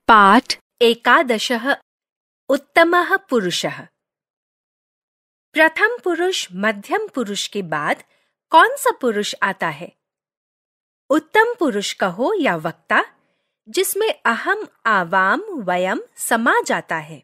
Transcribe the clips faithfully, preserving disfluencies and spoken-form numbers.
पाठ एकादशः उत्तमः पुरुषः। प्रथम पुरुष मध्यम पुरुष के बाद कौन सा पुरुष आता है? उत्तम पुरुष कहो या वक्ता, जिसमें अहम, आवाम, वयम समा जाता है।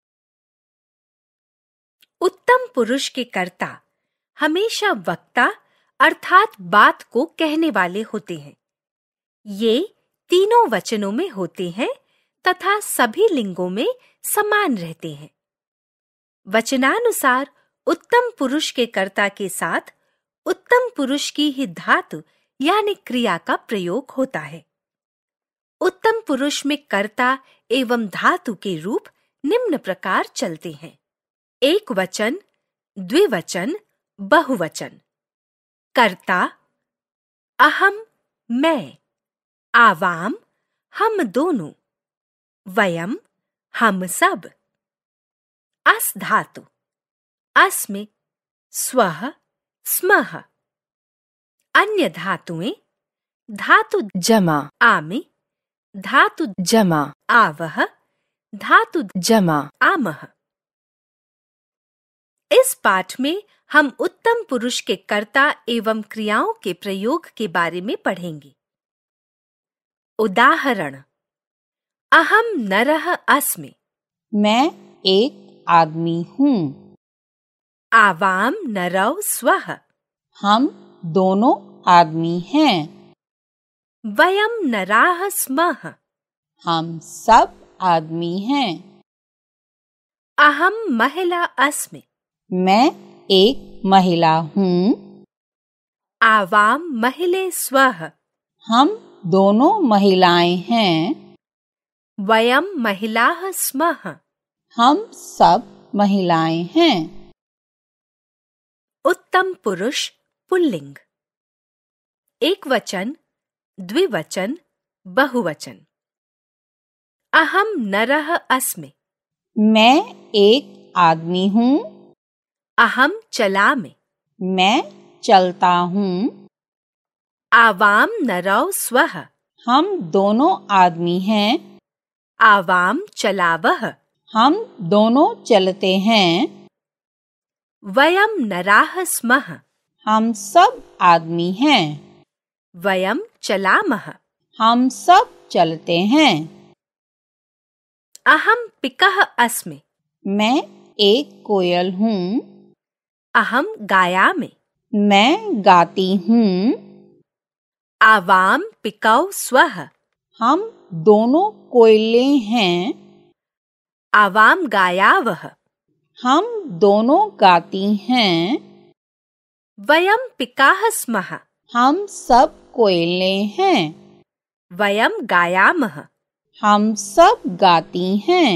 उत्तम पुरुष के कर्ता हमेशा वक्ता अर्थात बात को कहने वाले होते हैं। ये तीनों वचनों में होते हैं तथा सभी लिंगों में समान रहते हैं। वचनानुसार उत्तम पुरुष के कर्ता के साथ उत्तम पुरुष की ही धातु यानी क्रिया का प्रयोग होता है। उत्तम पुरुष में कर्ता एवं धातु के रूप निम्न प्रकार चलते हैं: एक वचन, द्विवचन, बहुवचन। कर्ता अहम, मैं, आवाम, हम दोनों, वयम, हम सब। अस धातु, अस में स्वः, स्मः। अन्य धातुएं धातु जमा, आ में धातु जमा, आवह, धातु जमा, आमह। इस पाठ में हम उत्तम पुरुष के कर्ता एवं क्रियाओं के प्रयोग के बारे में पढ़ेंगे। उदाहरण: अहम नरः अस्मि, मैं एक आदमी हूँ। आवाम नरौ स्वः, हम दोनों आदमी हैं। वयम नराः स्मः, हम सब आदमी हैं। अहम महिला अस्मि, मैं एक महिला हूँ। आवाम महिले स्वः, हम दोनों महिलाएं हैं। वयम महिलाः स्मः, हम सब महिलाएं हैं। उत्तम पुरुष पुल्लिंग। एक वचन, द्विवचन, बहुवचन। अहम नरः अस्मि, मैं एक आदमी हूँ। अहम चलामि, मैं चलता हूँ। आवाम नरौ स्वः, हम दोनों आदमी हैं। आवाम चलावः, हम दोनों चलते हैं। वयम नराः स्मः, हम सब आदमी हैं। वयम चलामः, हम सब चलते हैं। अहम पिकः अस्मि, मैं एक कोयल हूँ। अहम गायामि, मैं गाती हूँ। आवाम पिकौ स्वः, हम दोनों कोयले हैं। आवाम गायावः, हम दोनों गाती हैं। वयम पिकाः स्मः, हम सब कोयले हैं। वयम गायामः, हम सब गाती हैं।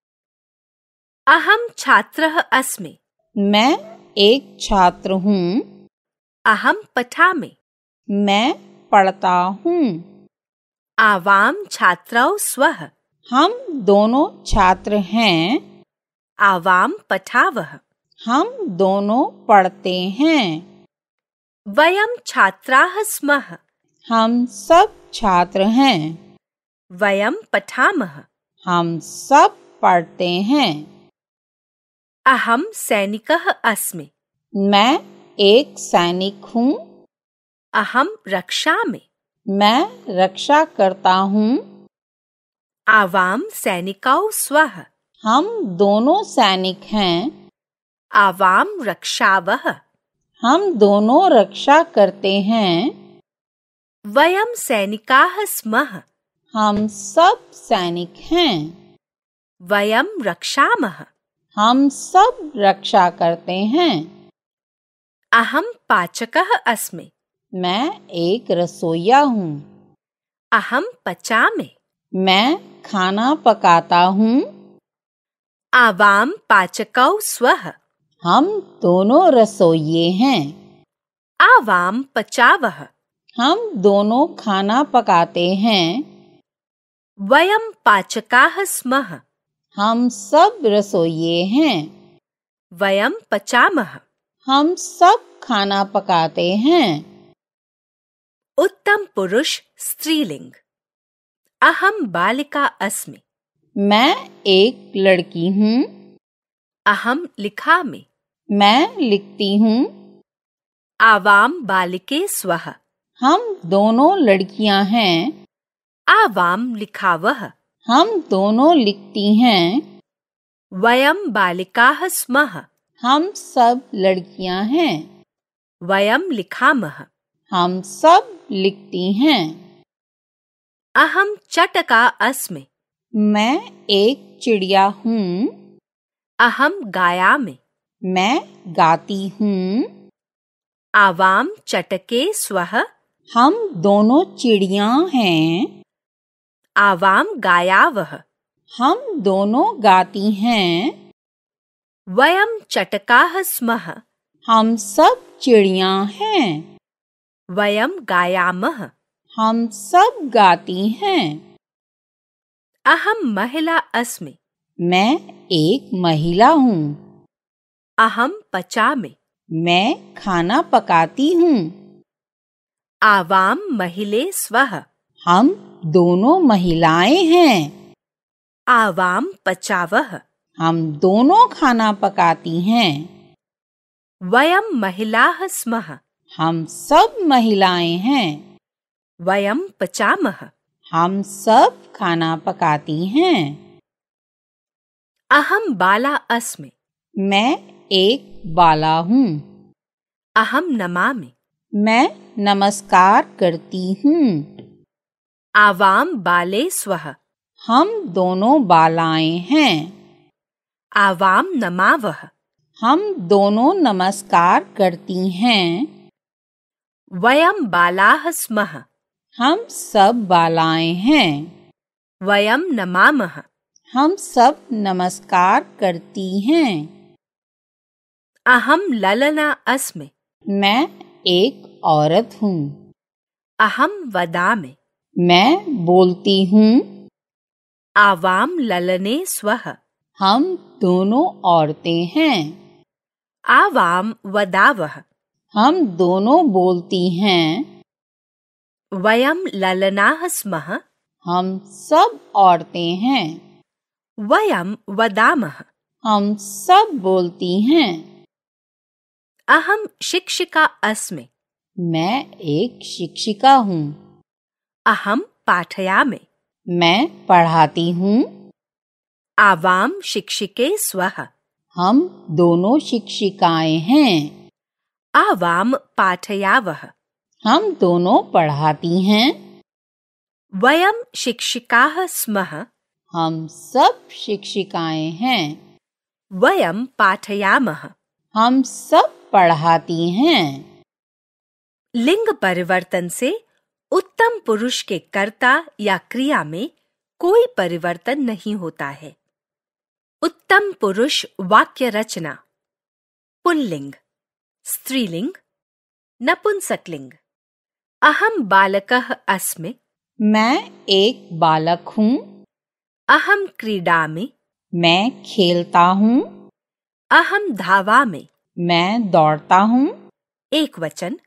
अहम छात्रः अस्मि, मैं एक छात्र हूँ। अहम पठामि, मैं पढ़ता हूँ। आवाम छात्रौ स्वः, हम दोनों छात्र हैं। आवाम पठावः, हम दोनों पढ़ते हैं। वयम छात्राः स्मः, हम सब छात्र हैं। वयम पठामः, हम सब पढ़ते हैं। अहम सैनिकः अस्मि, मैं एक सैनिक हूँ। अहम रक्षामि, मैं रक्षा करता हूँ। आवाम सैनिकौ स्वः, हम दोनों सैनिक हैं। आवाम रक्षावः, हम दोनों रक्षा करते हैं। वयम सैनिकाः स्मः, हम सब सैनिक हैं। वयम रक्षामः, हम सब रक्षा करते हैं। अहम पाचकः अस्मि, मैं एक रसोइया हूँ। अहम पचामि, मैं खाना पकाता हूँ। आवाम पाचकौ स्वः, हम दोनों रसोइये हैं। आवाम पचावः, हम दोनों खाना पकाते हैं। वयम पाचकाः स्मः, हम सब रसोइये हैं। वयम पचामः, हम सब खाना पकाते हैं। उत्तम पुरुष स्त्रीलिंग। अहम बालिका अस्मि, मैं एक लड़की हूँ। अहम लिखामि। मैं लिखती हूँ। आवाम बालिके स्वः। हम दोनों लड़कियाँ हैं। आवाम लिखावः। हम दोनों लिखती हैं। वयं बालिकाः स्मः। हम सब लड़कियाँ हैं। वयं लिखामः। हम सब लिखती हैं। अहम चटका अस्मि। मैं एक चिड़िया हूँ। अहम गायामि। मैं गाती हूँ। आवाम चटके स्वः। हम दोनों चिड़िया हैं। आवाम गायावः। हम दोनों गाती हैं। वयं चटकाः स्मः। हम सब चिड़िया हैं। वयं गायामः। हम सब गाती हैं। अहम महिला अस्मि। मैं एक महिला हूँ। अहम पचामि। मैं खाना पकाती हूँ। आवाम महिले स्वः। हम दोनों महिलाएं हैं। आवाम पचावः। हम दोनों खाना पकाती हैं। वयं महिलाः स्मः। हम सब महिलाएं हैं। वयं पचामः। हम सब खाना पकाती हैं। अहम बाला अस्मि। मैं एक बाला हूँ। अहम नमामि। मैं नमस्कार करती हूँ। आवाम बाले स्वः। हम दोनों बालाएं हैं। आवाम नमावः। हम दोनों नमस्कार करती हैं। वयं बालाः स्मः। हम सब बालाएं हैं। वयं नमामः। हम सब नमस्कार करती हैं। अहम ललना अस्मि। मैं एक औरत हूँ। अहम वदामि। मैं बोलती हूँ। आवाम ललने स्वः। हम दोनों औरतें हैं। आवाम वदावः। हम दोनों बोलती हैं। वयं ललनाः स्मः। हम सब औरतें हैं। वयं वदामः। हम सब बोलती हैं। अहम शिक्षिका अस्मि। मैं एक शिक्षिका हूँ। अहम पाठयामि। मैं पढ़ाती हूँ। आवाम शिक्षिके स्वः। हम दोनों शिक्षिकाएं हैं। आवाम पाठयावः। हम दोनों पढ़ाती हैं। वयं शिक्षिकाः स्मः। हम सब शिक्षिकाएं हैं। वयं पाठयामः। हम सब पढ़ाती हैं। लिंग परिवर्तन से उत्तम पुरुष के कर्ता या क्रिया में कोई परिवर्तन नहीं होता है। उत्तम पुरुष वाक्य रचना। पुल्लिंग, स्त्रीलिंग, नपुंसकलिंग। अहम बालकः अस्मि। मैं एक बालक हूँ। अहम क्रीडामि। मैं खेलता हूँ। अहम धावामि। मैं दौड़ता हूँ। एक वचन।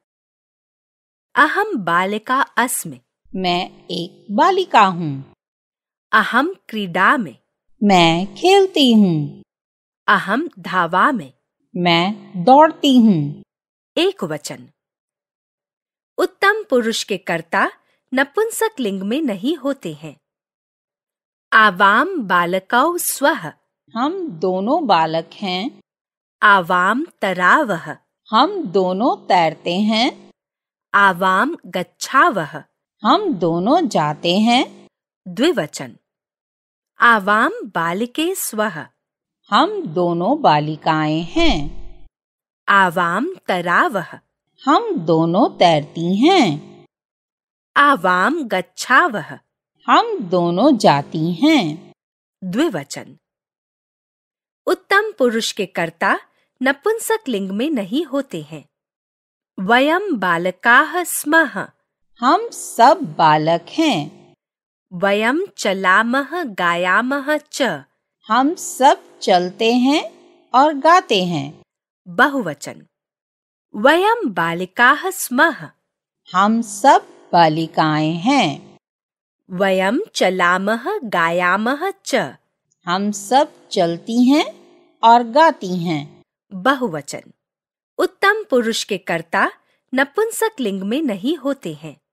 अहम बालिका अस्मि। मैं एक बालिका हूँ। अहम क्रीडामि। मैं खेलती हूँ। अहम धावामि। मैं दौड़ती हूँ। एक वचन। उत्तम पुरुष के कर्ता नपुंसक लिंग में नहीं होते हैं। आवाम बालकौ स्वः। हम दोनों बालक हैं। आवाम तरावः। हम दोनों तैरते हैं। आवाम गच्छावः। हम दोनों जाते हैं। द्विवचन। आवाम बालिके स्वः। हम दोनों बालिकाएं हैं। आवाम तरावः। हम दोनों तैरती हैं। आवाम गच्छावः। हम दोनों जाती हैं। द्विवचन। उत्तम पुरुष के कर्ता नपुंसक लिंग में नहीं होते हैं। वयं बालकाः स्मः। हम सब बालक हैं। वयं चलामः गायामः च। हम सब चलते हैं और गाते हैं। बहुवचन। वयं बालिकाः स्मः। हम सब बालिकाएं हैं। वयम चलामः गायामः च। हम सब चलती हैं और गाती हैं। बहुवचन। उत्तम पुरुष के कर्ता नपुंसक लिंग में नहीं होते हैं।